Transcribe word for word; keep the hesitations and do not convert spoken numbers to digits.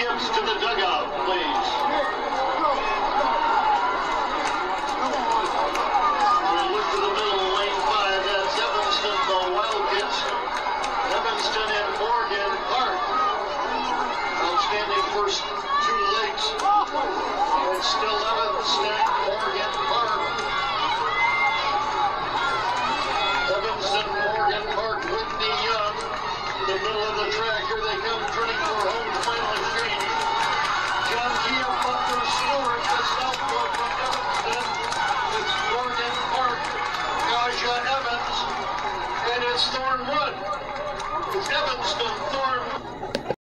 Gibbs to the dugout, please. We look to the middle, lane five. That's Evanston, the Wildcats. Evanston and Morgan Park. Outstanding first two legs. It's still Evanston, Morgan Park. Evanston, Morgan Park, Whitney Young. In the middle of the track, here they come, turning for home final exchange. John Kia Butler Stewart, the southpaw from Evanston. It's Morgan Park, Kaja Evans, and it's Thorne one. It's Evanston, Thorne.